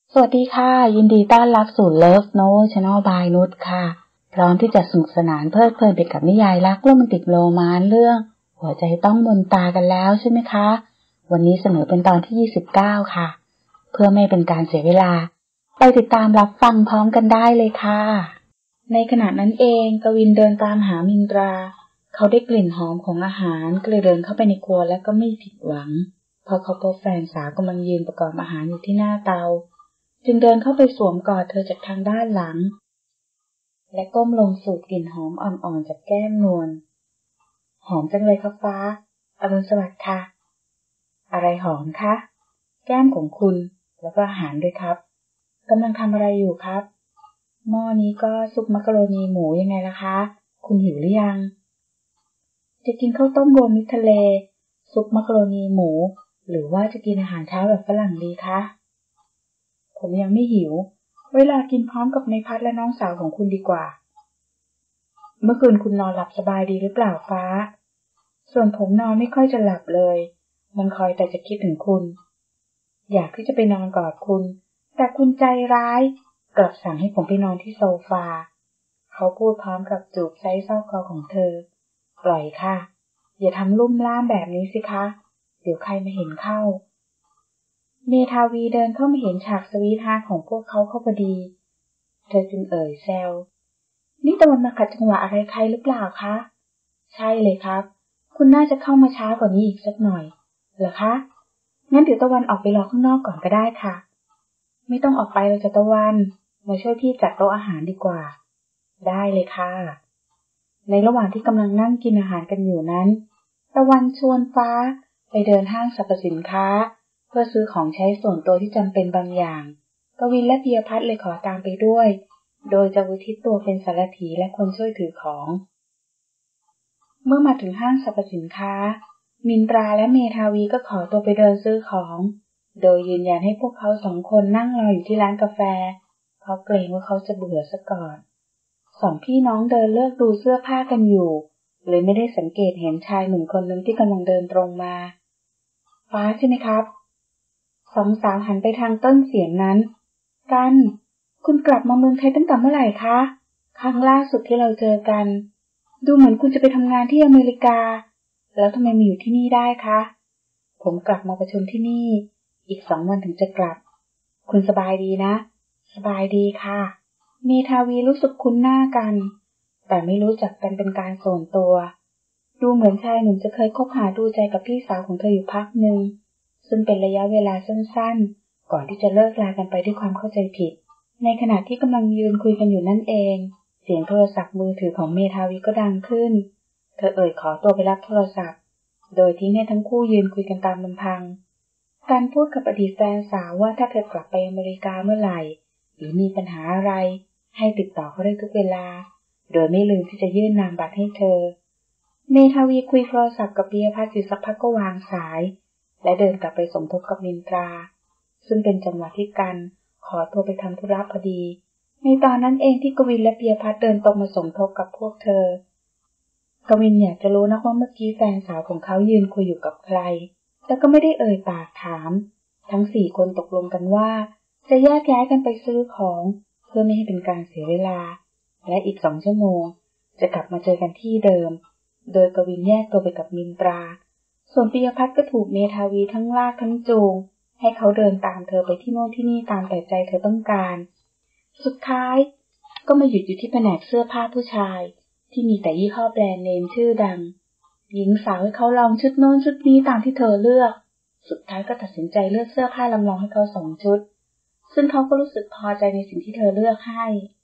สวัสดีค่ะยินดีต้อนรับสู่ Love Note Channel by นุชค่ะพร้อมที่จะสนุกสนานเพลิดเพลินไปกับนิยายรักโรแมนติกโรแมนต์เรื่องหัวใจต้องมนตากันแล้วใช่ไหมคะวันนี้เสนอเป็นตอนที่29ค่ะเพื่อไม่เป็นการเสียเวลาไปติดตามรับฟังพร้อมกันได้เลยค่ะในขณะนั้นเองกวินเดินตามหามินตราเขาได้กลิ่นหอมของอาหารก็เลยเดินเข้าไปในครัวและก็ไม่ผิดหวังเพราะเขาพบแฟนสาวกำลังยืนประกอบอาหารอยู่ที่หน้าเตาจึงเดินเข้าไปสวมกอดเธอจากทางด้านหลังและก้มลงสูดกลิ่นหอมอ่อนๆจากแก้มนวลหอมจังเลยครับฟ้าอรุณสวัสดิ์ค่ะอะไรหอมคะแก้มของคุณแล้วก็อาหารด้วยครับกำลังทำอะไรอยู่ครับหม้อนี้ก็ซุปมักกะโรนีหมูยังไงล่ะคะคุณหิวหรือยังจะกินข้าวต้มรวมมิตรทะเลซุปมักกะโรนีหมูหรือว่าจะกินอาหารเช้าแบบฝรั่งดีคะผมยังไม่หิวเวลากินพร้อมกับในพัดและน้องสาวของคุณดีกว่าเมื่อคืนคุณนอนหลับสบายดีหรือเปล่าฟ้าส่วนผมนอนไม่ค่อยจะหลับเลยมันคอยแต่จะคิดถึงคุณอยากที่จะไปนอนกอดคุณแต่คุณใจร้ายกลับสั่งให้ผมไปนอนที่โซฟาเขาพูดพร้อมกับจูบไซส์ซอกคอของเธอปล่อยค่ะอย่าทำลุ่มล่ามแบบนี้สิคะเดี๋ยวใครมาเห็นเข้าเมธาวีเดินเข้ามาเห็นฉากสวีทฮาร์ทของพวกเขาเข้าพอดีเธอจึงเอ่ยแซวนี่ตะวันมาขัดจังหวะอะไรใครหรือเปล่าคะใช่เลยครับคุณน่าจะเข้ามาช้ากว่านี้อีกสักหน่อยเหรอคะงั้นเดี๋ยวตะวันออกไปรอข้างนอกก่อนก็ได้ค่ะไม่ต้องออกไปเลยจ้ะตะวันมาช่วยพี่จัดโต๊ะอาหารดีกว่าได้เลยค่ะในระหว่างที่กำลังนั่งกินอาหารกันอยู่นั้นตะวันชวนฟ้าไปเดินห้างสรรพสินค้าเพื่อซื้อของใช้ส่วนตัวที่จำเป็นบางอย่างกวินและปิยพัฒน์เลยขอตามไปด้วยโดยจะอุทิศตัวเป็นสารถีและคนช่วยถือของเมื่อมาถึงห้างสรรพสินค้ามินตราและเมธาวีก็ขอตัวไปเดินซื้อของโดยยืนยันให้พวกเขาสองคนนั่งรออยู่ที่ร้านกาแฟเพราะเกรงว่าเขาจะเบื่อซะก่อนสองพี่น้องเดินเลือกดูเสื้อผ้ากันอยู่เลยไม่ได้สังเกตเห็นชายหนุ่มคนหนึ่งที่กำลังเดินตรงมาฟ้าใช่ไหมครับสองสาวหันไปทางต้นเสียงนั้นกันคุณกลับมาเมืองไทยตั้งแต่เมื่อไหร่คะครั้งล่าสุดที่เราเจอกันดูเหมือนคุณจะไปทำงานที่อเมริกาแล้วทำไมมาอยู่ที่นี่ได้คะผมกลับมาประชุมที่นี่อีก2 วันถึงจะกลับคุณสบายดีนะสบายดีค่ะเมธาวีรู้สึกคุ้นหน้ากันแต่ไม่รู้จักกันเป็นการส่วนตัวดูเหมือนชายหนุ่มจะเคยคบหาดูใจกับพี่สาวของเธออยู่พักหนึ่งซึ่งเป็นระยะเวลาสั้นๆก่อนที่จะเลิกลากันไปด้วยความเข้าใจผิดในขณะที่กำลังยืนคุยกันอยู่นั่นเองเสียงโทรศัพท์มือถือของเมธาวีก็ดังขึ้นเธอเอ่ยขอตัวไปรับโทรศัพท์โดยทิ้งให้ทั้งคู่ยืนคุยกันตามลำพังการพูดกับอดีตแฟนสาวว่าถ้าเธอกลับไปอเมริกาเมื่อไหร่หรือมีปัญหาอะไรให้ติดต่อเขาได้ทุกเวลาโดยไม่ลืมที่จะยื่นนามบัตรให้เธอเมธาวีคุยโทรศัพท์กับปิยพัฒน์อยู่สักพักก็วางสายและเดินกลับไปสมทบกับมินตราซึ่งเป็นจังหวะที่กันขอตัวไปทำธุระพอดีในตอนนั้นเองที่กวินและปิยพัฒน์เดินตรงมาสมทบกับพวกเธอกวินอยากจะรู้นักว่าเมื่อกี้แฟนสาวของเขายืนคุยอยู่กับใครแต่ก็ไม่ได้เอ่ยปากถามทั้ง4 คนตกลงกันว่าจะแยกย้ายกันไปซื้อของเพื่อไม่ให้เป็นการเสียเวลาและอีก2 ชั่วโมงจะกลับมาเจอกันที่เดิมโดยกวินแยกตัวไปกับมินตราส่วนปิยพัฒน์ก็ถูกเมธาวีทั้งลากทั้งจูงให้เขาเดินตามเธอไปที่โน่นที่นี่ตามแต่ใจเธอต้องการสุดท้ายก็มาหยุดอยู่ที่แผนกเสื้อผ้าผู้ชายที่มีแต่ยี่ห้อแบรนด์เนมชื่อดังหญิงสาวให้เขาลองชุดโน้นชุดนี้ตามที่เธอเลือกสุดท้ายก็ตัดสินใจเลือกเสื้อผ้าลำลองให้เขา2 ชุดซึ่งเขาก็รู้สึกพอใจในสิ่งที่เธอเลือกให้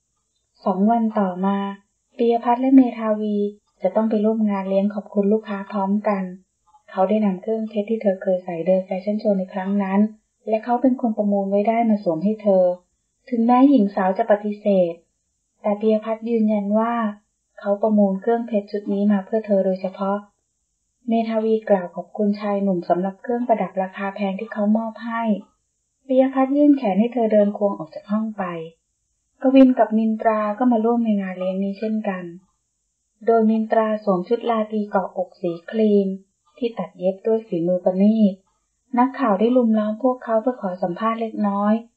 2 วันต่อมาปิยพัฒน์และเมธาวีจะต้องไปร่วมงานเลี้ยงขอบคุณลูกค้าพร้อมกันเขาได้นำเครื่องเพชรที่เธอเคยใส่เดินแฟชั่นโชว์ในครั้งนั้นและเขาเป็นคนประมูลไว้ได้มาสวมให้เธอถึงแม้หญิงสาวจะปฏิเสธแต่ปิยพัฒน์ยืนยันว่าเขาประมูลเครื่องเพชรชุดนี้มาเพื่อเธอโดยเฉพาะเมธาวีกล่าวขอบคุณชายหนุ่มสำหรับเครื่องประดับราคาแพงที่เขามอบให้ปิยพัฒน์ยื่นแขนให้เธอเดินควงออกจากห้องไปกวินกับมินตราก็มาร่วมในงานเลี้ยงนี้เช่นกันโดยมินตราสวมชุดลาตรีเกาะอกสีครีมที่ตัดเย็บด้วยฝีมือประณีตนักข่าวได้ลุมล้อมพวกเขาเพื่อขอสัมภาษณ์เล็กน้อย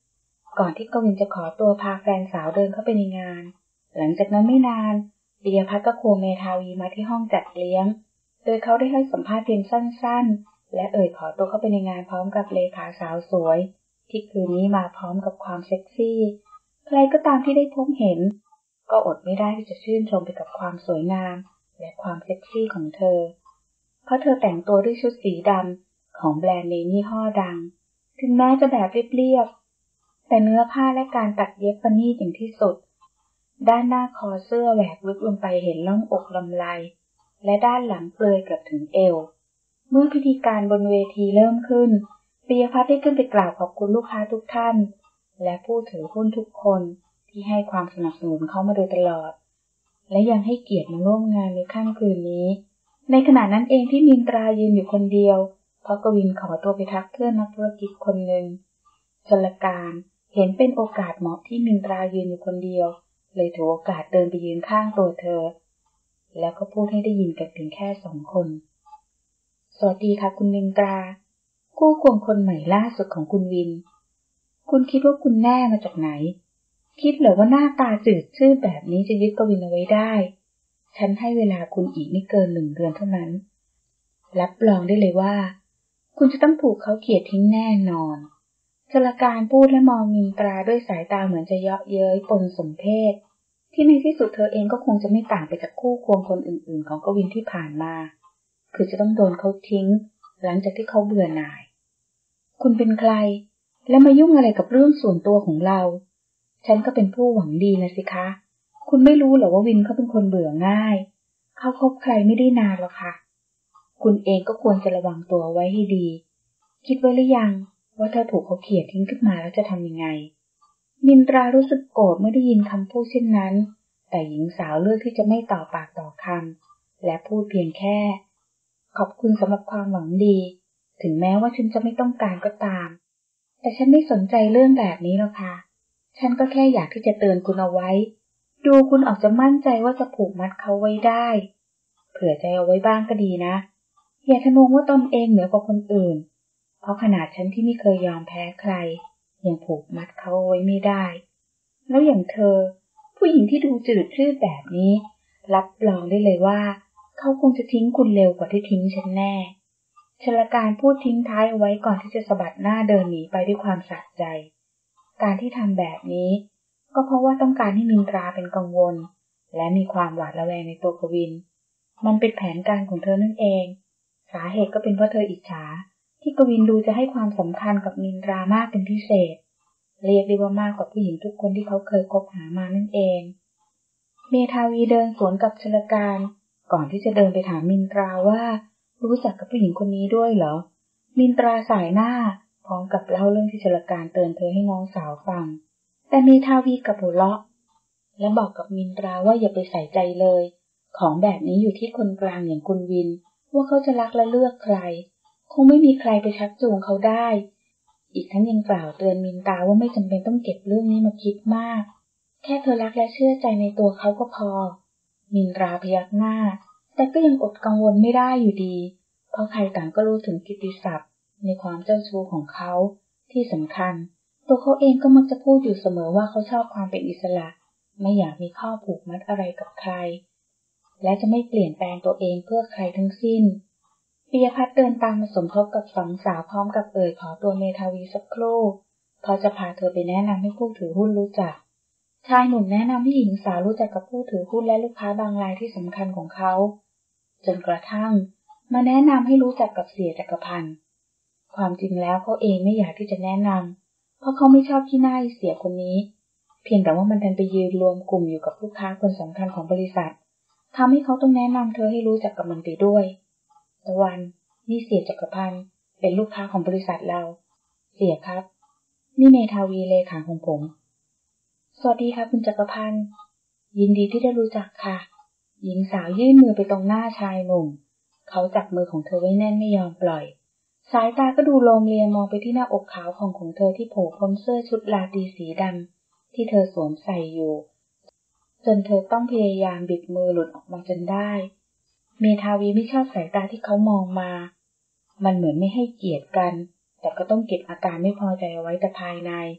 ก่อนที่กวินจะขอตัวพาแฟนสาวเดินเข้าไปในงานหลังจากนั้นไม่นานปิยพัฒน์ก็ควงเมทาวีมาที่ห้องจัดเลี้ยงโดยเขาได้ให้สัมภาษณ์เพียงสั้นๆและขอตัวเข้าไปในงานพร้อมกับเลขาสาวสวยที่คืนนี้มาพร้อมกับความเซ็กซี่ใครก็ตามที่ได้พบเห็นก็อดไม่ได้ที่จะชื่นชมไปกับความสวยงามและความเซ็กซี่ของเธอเพราะเธอแต่งตัวด้วยชุดสีดำของแบรนด์เนมยี่ห้อดังถึงแม้จะแบบเรียบๆแต่เนื้อผ้าและการตัดเย็บประณีตอย่างที่สุดด้านหน้าคอเสื้อแหวกลึกลงไปเห็นล่องอกลำไยและด้านหลังเปลือยเกือบถึงเอวเมื่อพิธีการบนเวทีเริ่มขึ้นปิยพัฒน์ได้ขึ้นไปกล่าวขอบคุณลูกค้าทุกท่านและผู้ถือหุ้นทุกคนที่ให้ความสนับสนุนเขามาโดยตลอดและยังให้เกียรติมาร่วมงานในค่ำคืนนี้ในขณะนั้นเองที่มินตรายืนอยู่คนเดียวเพราะกวินขอตัวไปทักเพื่อนนักธุรกิจคนหนึ่งชลการเห็นเป็นโอกาสเหมาะที่มินตรายืนอยู่คนเดียวเลยถือโอกาสเดินไปยืนข้างตัวเธอแล้วก็พูดให้ได้ยินกันเพียงแค่2 คนสวัสดีค่ะคุณมินตราคู่ควงคนใหม่ล่าสุดของคุณวินคุณคิดว่าคุณแน่มาจากไหนคิดเหรอว่าหน้าตาจืดชืดแบบนี้จะยึดกวินเอาไว้ได้ฉันให้เวลาคุณอีกไม่เกิน1 เดือนเท่านั้นรับรองได้เลยว่าคุณจะต้องถูกเขาเกลียดทิ้งแน่นอนชลการพูดและมองมินตราด้วยสายตาเหมือนจะเยาะเย้ยปนสมเพชที่ในที่สุดเธอเองก็คงจะไม่ต่างไปจากคู่ควงคนอื่นๆของกวินที่ผ่านมาคือจะต้องโดนเขาทิ้งหลังจากที่เขาเบื่อหน่ายคุณเป็นใครและมายุ่งอะไรกับเรื่องส่วนตัวของเราฉันก็เป็นผู้หวังดีนะสิคะคุณไม่รู้เหรอว่าวินเขาเป็นคนเบื่อง่ายเขาคบใครไม่ได้นานหรอกค่ะคุณเองก็ควรจะระวังตัวไว้ให้ดีคิดไว้หรือยังว่าถ้าถูกเขาเกลียดทิ้งขึ้นมาแล้วจะทำยังไงมินตรารู้สึกโกรธเมื่อได้ยินคำพูดเช่นนั้นแต่หญิงสาวเลือกที่จะไม่ต่อปากต่อคำและพูดเพียงแค่ขอบคุณสำหรับความหวังดีถึงแม้ว่าฉันจะไม่ต้องการก็ตามแต่ฉันไม่สนใจเรื่องแบบนี้หรอกค่ะฉันก็แค่อยากที่จะเตือนคุณเอาไว้ดูคุณออกจะมั่นใจว่าจะผูกมัดเขาไว้ได้เผื่อใจเอาไว้บ้างก็ดีนะอย่าทะนงว่าตนเองเหนือกว่าคนอื่นเพราะขนาดฉันที่ไม่เคยยอมแพ้ใครยังผูกมัดเขาไว้ไม่ได้แล้วอย่างเธอผู้หญิงที่ดูจืดชืดแบบนี้รับรองได้เลยว่าเขาคงจะทิ้งคุณเร็วกว่าที่ทิ้งฉันแน่ชลการพูดทิ้งท้ายเอาไว้ก่อนที่จะสะบัดหน้าเดินหนีไปด้วยความสะใจการที่ทำแบบนี้ก็เพราะว่าต้องการให้มินตราเป็นกังวลและมีความหวาดระแวงในตัวกวินมันเป็นแผนการของเธอนั่นเองสาเหตุก็เป็นเพราะเธออิจฉาที่กวินดูจะให้ความสำคัญกับมินตรามากเป็นพิเศษเรียกได้ว่ามากกว่าผู้หญิงทุกคนที่เขาเคยคบหามานั่นเองเมทาวีเดินสวนกับชลการก่อนที่จะเดินไปถามมินตราว่ารู้จักกับผู้หญิงคนนี้ด้วยเหรอมินตราสายหน้าพร้อมกับเล่าเรื่องที่ชลการเตือนเธอให้น้องสาวฟังแต่เมทาวีกลับหัวเราะและบอกกับมินตราว่าอย่าไปใส่ใจเลยของแบบนี้อยู่ที่คนกลางอย่างคุณวินว่าเขาจะรักและเลือกใครคงไม่มีใครไปชักจูงเขาได้อีกทั้งยังกล่าวเตือนมินตราว่าไม่จำเป็นต้องเก็บเรื่องนี้มาคิดมากแค่เธอรักและเชื่อใจในตัวเขาก็พอมินตราพยักหน้าแต่ก็ยังอดกังวลไม่ได้อยู่ดีเพราะใครต่างก็รู้ถึงกิตติศัพท์ในความเจ้าชู้ของเขาที่สำคัญตัวเขาเองก็มักจะพูดอยู่เสมอว่าเขาชอบความเป็นอิสระไม่อยากมีข้อผูกมัดอะไรกับใครและจะไม่เปลี่ยนแปลงตัวเองเพื่อใครทั้งสิ้นปิยพัฒน์เดินตามมาสมทบกับ2 สาวพร้อมกับขอตัวเมทาวีสักครู่พอจะพาเธอไปแนะนำให้ผู้ถือหุ้นรู้จักชายหนุ่มแนะนำให้หญิงสาวรู้จักกับผู้ถือหุ้นและลูกค้าบางรายที่สำคัญของเขาจนกระทั่งมาแนะนำให้รู้จักกับเสียจักรพันธ์ความจริงแล้วเขาเองไม่อยากที่จะแนะนำเพราะเขาไม่ชอบขี้หน้าเสียคนนี้เพียงแต่ว่ามันดันไปยืนรวมกลุ่มอยู่กับลูกค้าคนสำคัญของบริษัททำให้เขาต้องแนะนำเธอให้รู้จักกับมันไปด้วยตะวันนี่เสียจักรพันธ์เป็นลูกค้าของบริษัทเราเสียครับนี่เมทาวีเลขาของผมสวัสดีค่ะคุณจักรพันธ์ยินดีที่ได้รู้จักค่ะหญิงสาวยื่นมือไปตรงหน้าชายหนุ่มเขาจับมือของเธอไว้แน่นไม่ยอมปล่อยสายตาก็ดูโลมเลียมองไปที่หน้าอกขาวของเธอที่โผล่พ้นเสื้อชุดลาตรีสีดำที่เธอสวมใส่อยู่จนเธอต้องพยายามบิดมือหลุดออกมาจนได้เมทาวีไม่ชอบสายตาที่เขามองมามันเหมือนไม่ให้เกียรติกันแต่ก็ต้องเก็บอาการไม่พอใจเอาไว้แต่ภายใน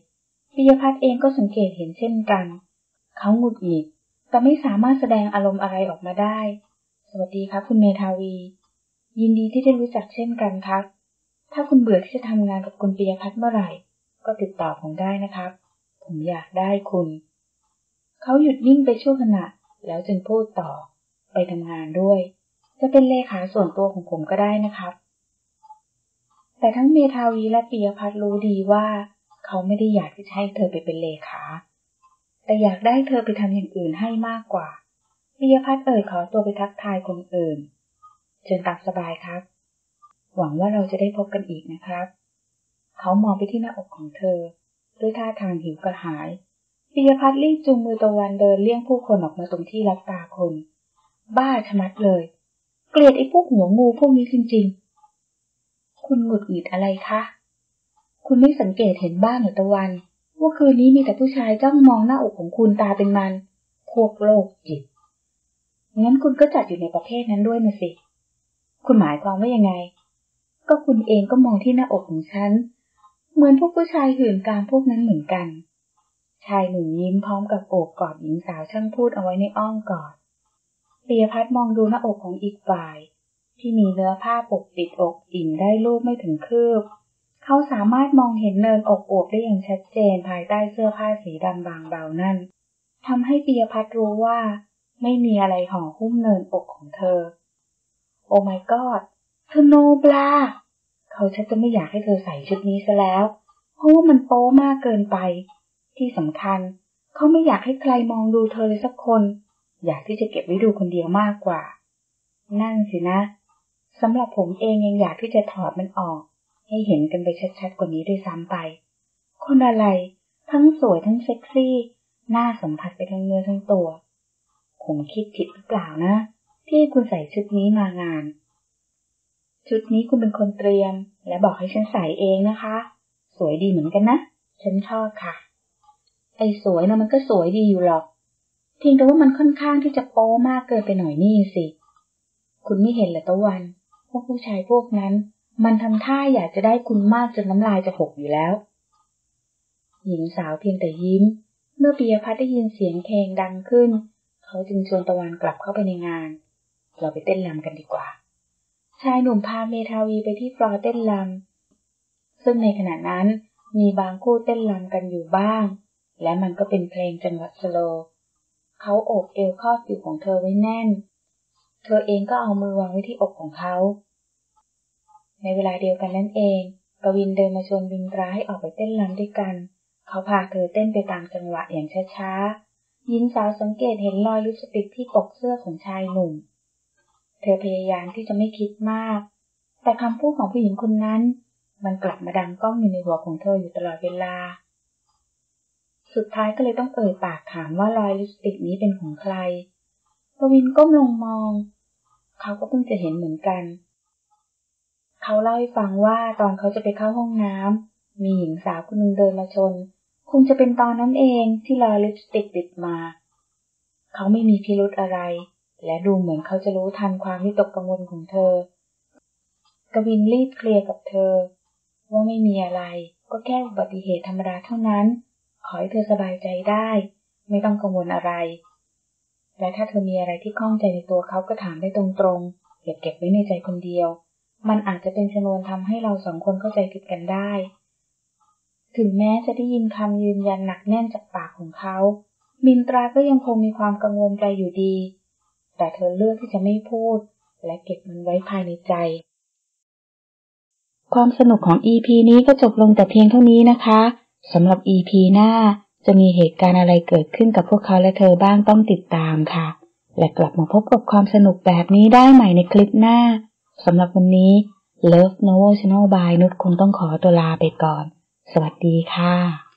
ปิยพัฒน์เองก็สังเกตเห็นเช่นกันเขาหงุดหงิดแต่ไม่สามารถแสดงอารมณ์อะไรออกมาได้สวัสดีครับคุณเมธาวียินดีที่ได้รู้จักเช่นกันครับถ้าคุณเบื่อที่จะทำงานกับคุณปิยพัฒน์เมื่อไหร่ก็ติดต่อผมได้นะครับผมอยากได้คุณเขาหยุดนิ่งไปชั่วขณะแล้วจึงพูดต่อไปทำงานด้วยจะเป็นเลขาส่วนตัวของผมก็ได้นะครับแต่ทั้งเมธาวีและปิยพัฒน์รู้ดีว่าเขาไม่ได้อยากที่จะให้เธอไปเป็นเลขาแต่อยากได้เธอไปทำอย่างอื่นให้มากกว่าปิยพัฒน์ขอตัวไปทักทายคนอื่นเชิญตามสบายครับหวังว่าเราจะได้พบกันอีกนะครับเขามองไปที่หน้าอกของเธอด้วยท่าทางหิวกระหายปิยพัฒน์รีบจูงมือตะวันเดินเลี่ยงผู้คนออกมาตรงที่รับตาคนบ้าชะมัดเลยเกลียดไอ้พวกหัวงูพวกนี้จริงๆคุณหงุดหงิดอะไรคะคุณไม่สังเกตเห็นบ้างเหรอตะวันว่าคืนนี้มีแต่ผู้ชายจ้องมองหน้าอกของคุณตาเป็นมันพวกโรคจิตงั้นคุณก็จัดอยู่ในประเภทนั้นด้วยนะสิคุณหมายความว่ายังไงก็คุณเองก็มองที่หน้าอกของฉันเหมือนพวกผู้ชายหื่นกามพวกนั้นเหมือนกันชายหนุ่มยิ้มพร้อมกับโอบกอดหญิงสาวช่างพูดเอาไว้ในอ้อมกอดปิยพัฒน์มองดูหน้าอกของอีกฝ่ายที่มีเนื้อผ้าปกปิดอกอิ่มได้ลูบไม่ถึงคืบเขาสามารถมองเห็นเนินอกอวบได้อย่างชัดเจนภายใต้เสื้อผ้าสีดำบางเบานั่นทำให้ปิยพัฒน์รู้ว่าไม่มีอะไรห่อหุ้มเนินอกของเธอโอ้ my god เธอโนบลาเขาชักจะไม่อยากให้เธอใส่ชุดนี้ซะแล้วเพราะว่ามันโป๊มากเกินไปที่สำคัญเขาไม่อยากให้ใครมองดูเธอเลยสักคนอยากที่จะเก็บไว้ดูคนเดียวมากกว่านั่นสินะสำหรับผมเองยังอยากที่จะถอดมันออกให้เห็นกันไปชัดๆกว่านี้ด้วยซ้ำไปคนอะไรทั้งสวยทั้งเซ็กซี่น่าสัมผัสไปทั้งเนื้อทั้งตัวผมคิดผิดหรือเปล่านะที่คุณใส่ชุดนี้มางานชุดนี้คุณเป็นคนเตรียมและบอกให้ฉันใส่เองนะคะสวยดีเหมือนกันนะฉันชอบค่ะไอ้สวยนะมันก็สวยดีอยู่หรอกเพียงแต่ว่ามันค่อนข้างที่จะโป๊มากเกินไปหน่อยนี่สิคุณไม่เห็นเหรอตะวันว่าผู้ชายพวกนั้นมันทำท่าอยากจะได้คุณมากจนน้ำลายจะหกอยู่แล้วหญิงสาวเพียงแต่ยิ้มเมื่อปิยพัฒน์ได้ยินเสียงเพลงดังขึ้นเขาจึงชวนตะวันกลับเข้าไปในงานเราไปเต้นรำกันดีกว่าชายหนุ่มพาเมธาวีไปที่ฟลอร์เต้นรำซึ่งในขณะนั้นมีบางคู่เต้นรำกันอยู่บ้างและมันก็เป็นเพลงจังหวะสโลว์เขาโอบเอวครอบอยู่ของเธอไว้แน่นเธอเองก็เอามือวางไว้ที่อกของเขาในเวลาเดียวกันนั่นเองกวินเดินมาชวนบินตราให้ออกไปเต้นรำด้วยกันเขาพาเธอเต้นไปตามจังหวะอย่างช้าๆหญิงสาวสังเกตเห็นรอยลิปสติกที่ปกเสื้อของชายหนุ่มเธอพยายามที่จะไม่คิดมากแต่คำพูดของผู้หญิงคนนั้นมันกลับมาดังก้องอยู่ในหัวของเธออยู่ตลอดเวลาสุดท้ายก็เลยต้องปากถามว่ารอยลิปสติกนี้เป็นของใครกวินก้มลงมองเขาก็เพิ่งจะเห็นเหมือนกันเขาเล่าให้ฟังว่าตอนเขาจะไปเข้าห้องน้ำมีหญิงสาวคนหนึ่งเดินมาชนคงจะเป็นตอนนั้นเองที่รอยลิปสติกติดมาเขาไม่มีพิรุธอะไรและดูเหมือนเขาจะรู้ทันความวิตกกังวลของเธอกวินรีบเคลียร์กับเธอว่าไม่มีอะไรก็แค่อุบัติเหตุธรรมดาเท่านั้นขอให้เธอสบายใจได้ไม่ต้องกังวลอะไรและถ้าเธอมีอะไรที่ข้องใจในตัวเขาก็ถามได้ตรงๆอย่าเก็บไว้ในใจคนเดียวมันอาจจะเป็นชนวนทำให้เราสองคนเข้าใจผิดกันได้ถึงแม้จะได้ยินคำยืนยันหนักแน่นจากปากของเขามินตราก็ยังคงมีความกังวลใจอยู่ดีแต่เธอเลือกที่จะไม่พูดและเก็บมันไว้ภายในใจความสนุกของ EP นี้ก็จบลงแต่เพียงเท่านี้นะคะสำหรับ EP หน้าจะมีเหตุการณ์อะไรเกิดขึ้นกับพวกเขาและเธอบ้างต้องติดตามค่ะและกลับมาพบกับความสนุกแบบนี้ได้ใหม่ในคลิปหน้าสำหรับวันนี้ Love Novel Channel by นุชคงต้องขอตัวลาไปก่อนสวัสดีค่ะ